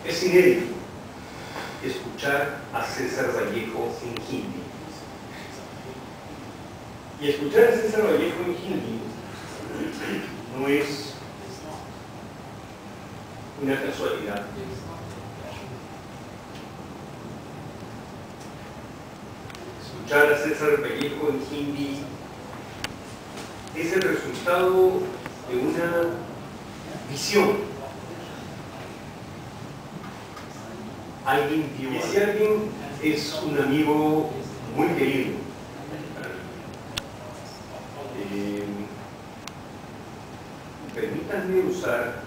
Es inédito escuchar a César Vallejo en hindi. Y escuchar a César Vallejo en hindi no es una casualidad. Escuchar a César Vallejo en hindi es el resultado de una visión. Y ese alguien es un amigo muy querido. Permítanme usar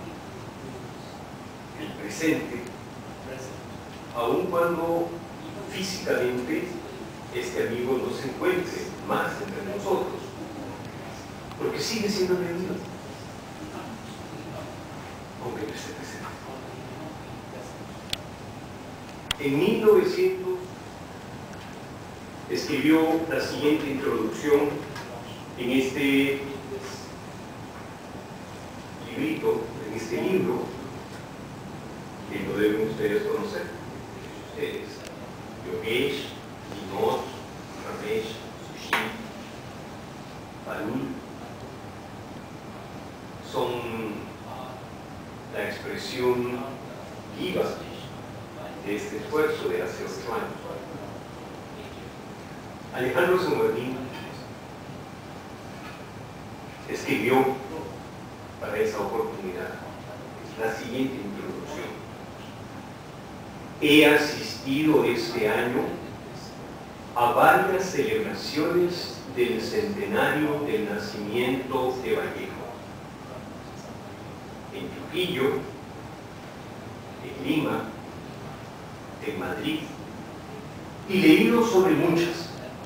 el presente, aun cuando físicamente este amigo no se encuentre más entre nosotros, porque sigue siendo mi amigo, aunque no esté presente. En 1900 escribió la siguiente introducción en este librito, en este libro, que lo deben ustedes conocer. Ustedes, Yogesh, Vinod, Ramesh, Sushil, Parul, son la expresión viva de este esfuerzo de hace 8 años. Alejandro San Martín escribió para esa oportunidad la siguiente introducción: he asistido este año a varias celebraciones del centenario del nacimiento de Vallejo, en Trujillo, en Lima, en Madrid, y leído sobre muchas,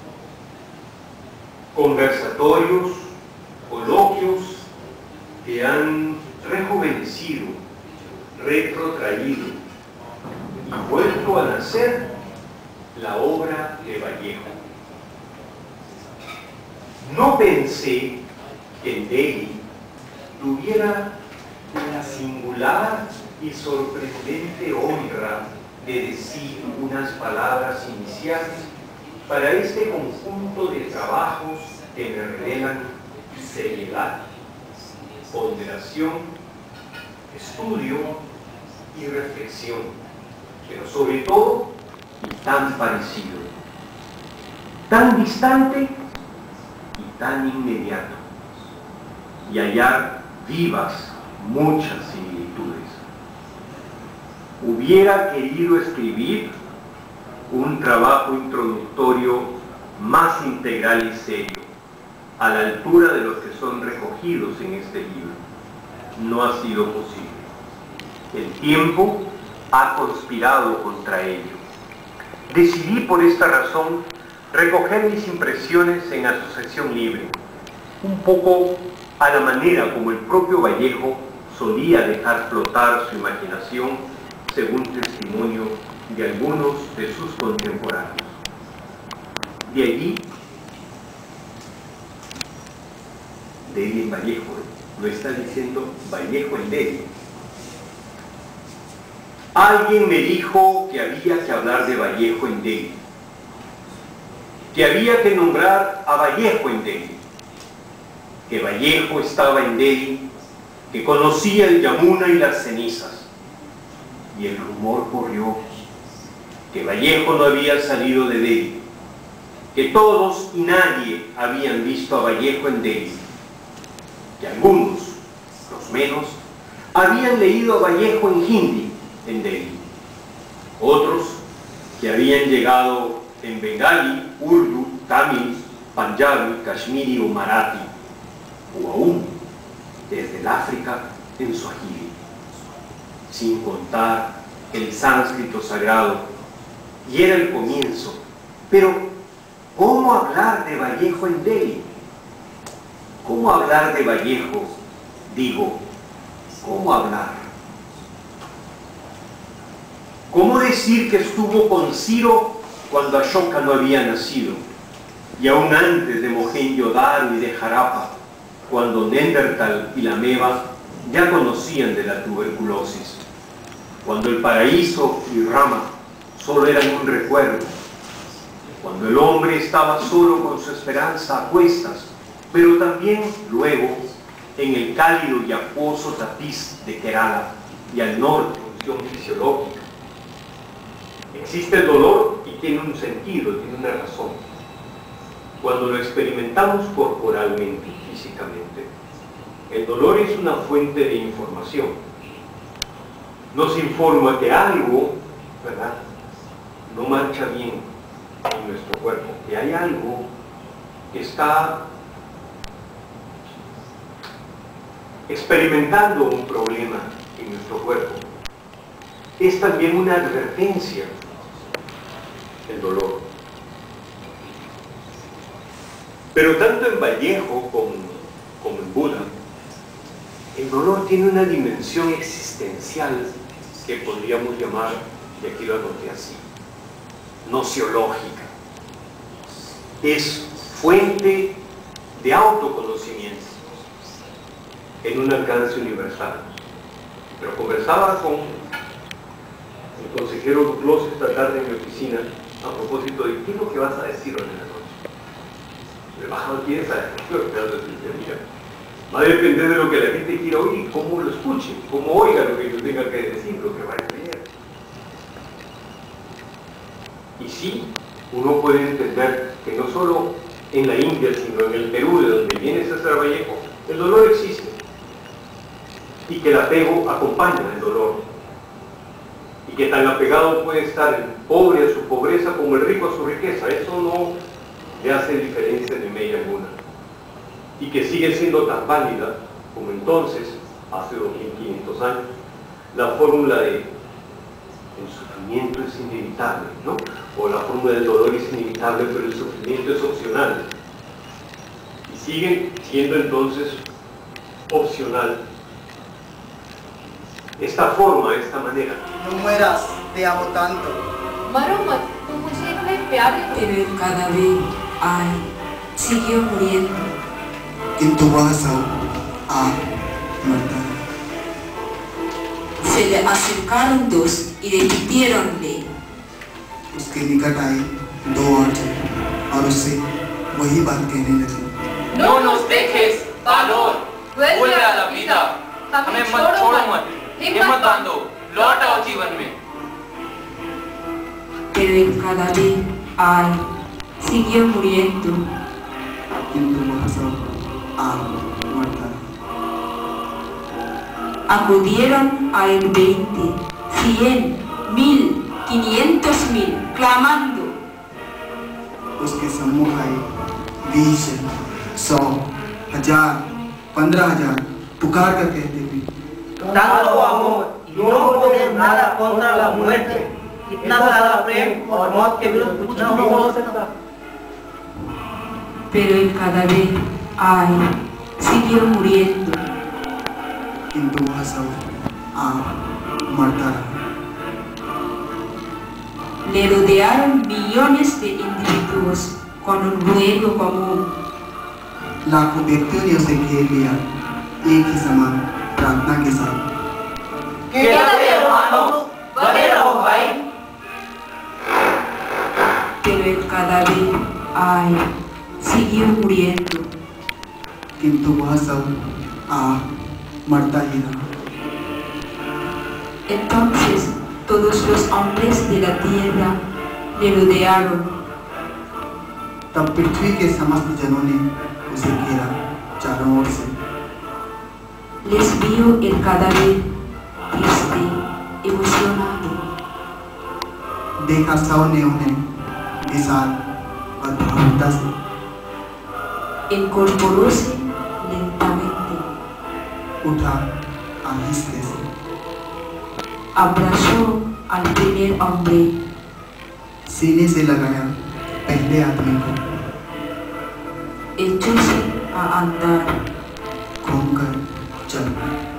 conversatorios, coloquios que han rejuvenecido, retrotraído y vuelto a nacer la obra de Vallejo. No pensé que en Delhi tuviera la singular y sorprendente honra de decir unas palabras iniciales para este conjunto de trabajos que me revelan seriedad, ponderación, estudio y reflexión, pero sobre todo tan parecido, tan distante y tan inmediato, y hallar vivas muchas similitudes. Hubiera querido escribir un trabajo introductorio más integral y serio, a la altura de los que son recogidos en este libro. No ha sido posible. El tiempo ha conspirado contra ello. Decidí por esta razón recoger mis impresiones en asociación libre, un poco a la manera como el propio Vallejo solía dejar flotar su imaginación, según testimonio de algunos de sus contemporáneos. De allí, Delhi en Vallejo, lo está diciendo Vallejo en Delhi. Alguien me dijo que había que hablar de Vallejo en Delhi, que había que nombrar a Vallejo en Delhi, que Vallejo estaba en Delhi, que conocía el Yamuna y las cenizas. Y el rumor corrió que Vallejo no había salido de Delhi, que todos y nadie habían visto a Vallejo en Delhi, que algunos, los menos, habían leído a Vallejo en hindi en Delhi, otros que habían llegado en bengali, urdu, tamil, panjabi, kashmiri o marathi, o aún desde el África en suajili, sin contar el sánscrito sagrado, y era el comienzo. Pero, ¿cómo hablar de Vallejo en Delhi? ¿Cómo hablar de Vallejo? Digo, ¿cómo hablar? ¿Cómo decir que estuvo con Ciro cuando Ashoka no había nacido? Y aún antes de Mohenjo-Daro y de Harappa, cuando Neandertal y la Meba ya conocían de la tuberculosis. cuando el paraíso y Rama solo eran un recuerdo, cuando el hombre estaba solo con su esperanza a cuestas, pero también luego en el cálido y acuoso tapiz de Kerala y al norte, función fisiológica. Existe el dolor y tiene un sentido, tiene una razón. Cuando lo experimentamos corporalmente y físicamente, el dolor es una fuente de información. Nos informa que algo, ¿verdad?, no marcha bien en nuestro cuerpo, que hay algo que está experimentando un problema en nuestro cuerpo. Es también una advertencia, el dolor. Pero tanto en Vallejo como en Buda, el dolor tiene una dimensión existencial que podríamos llamar, y aquí lo anoté así, nociológica. Es fuente de autoconocimiento en un alcance universal. Pero conversaba con el consejero Duclos esta tarde en mi oficina a propósito de qué es lo que vas a decir hoy en la noche. Me bajaba aquí esa mira, va a depender de lo que la gente quiera oír, cómo lo escuche, cómo oiga lo que yo tenga que decir, lo que vaya a leer. Y sí, uno puede entender que no solo en la India, sino en el Perú, de donde viene César Vallejo, el dolor existe. Y que el apego acompaña el dolor. Y que tan apegado puede estar el pobre a su pobreza como el rico a su riqueza. Eso no le hace diferencia ni media alguna. Y que sigue siendo tan válida como entonces, hace 2500 años, la fórmula de el sufrimiento es inevitable, ¿no? O la fórmula del dolor es inevitable, pero el sufrimiento es opcional. Y sigue siendo entonces opcional esta forma, esta manera. No mueras, te amo tanto. मरो मत, तुम मुझे इतने प्यारे हो। Pero el cadáver, ay, siguió muriendo. किंतु वह सब मरता है। Se le acercaron dos y repitiéronle. उसके निकट आए दो और जन और उससे वही बात कहने लगे। No nos dejes, valor, vuelve a la vida, हमें मत छोड़ो मत, हिम्मत बांधो, लौट आओ जीवन में। Pero el cadáver, ay, siguió muriendo. किंतु वह सब मरता है। Acudieron a él 20, 100, 1000, 500,000, clamando. उसके सम्मुख आए 20, 100, 1000, 15,000 पुकार कर कहते हुए Tanto amor y no poder nada contra la muerte. इतना सारा प्रेम और मौत के विरुद्ध कुछ नहीं हो सकता। Pero el cadáver, ay, siguió muriendo. किंतु वह सब मरता रहा। Le rodearon millones de individuos con un ruego común. लाखों व्यक्तियों ने उसे घेर लिया एक ही समान प्रार्थना के साथ। Quédate, hermano, बने रहो भाई। Pero el cadáver, ay, siguió muriendo. किंतु वह सब मरता ही रहा। Entonces todos los hombres de la tierra le rodearon. तब पृथ्वी के समस्त जनों ने उसे घेरा चारों ओर से। Les vio el cadáver triste, emocionado. देखा सबने उन्हें विशाल और भावुकता से। Incorporóse lentamente. उठा आहिस्ते से। Abrazó al primer hombre. सीने से लगाया पहले आदमी को। Echóse a andar. घूमकर चल